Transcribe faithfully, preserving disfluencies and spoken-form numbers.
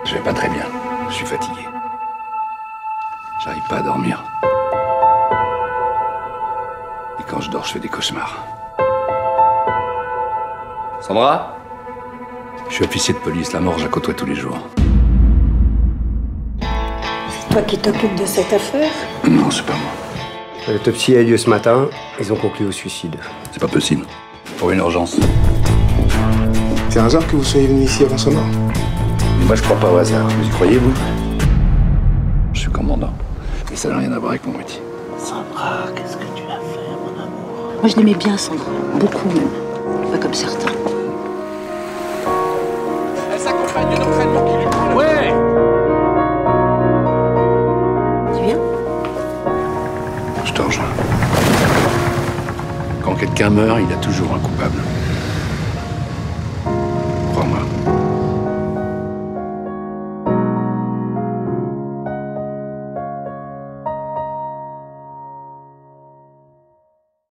Je vais pas très bien. Je suis fatigué. J'arrive pas à dormir. Et quand je dors, je fais des cauchemars. Sandra ? Je suis officier de police. La mort, je la côtoie tous les jours. C'est toi qui t'occupes de cette affaire? Non, c'est pas moi. L'autopsie a eu lieu ce matin. Ils ont conclu au suicide. C'est pas possible. Pour une urgence. C'est un hasard que vous soyez venu ici avant sa mort? Moi, je crois pas au hasard. Vous y croyez, vous? Je suis commandant. Et ça n'a rien à voir avec mon métier. Sandra, qu'est-ce que tu as fait, mon amour? Moi, je l'aimais bien, Sandra. Beaucoup, même. Pas comme certains. Elle s'accompagne d'un entraînement qui lui prend. Ouais! Tu viens? Je te rejoins. Quand quelqu'un meurt, il a toujours un coupable.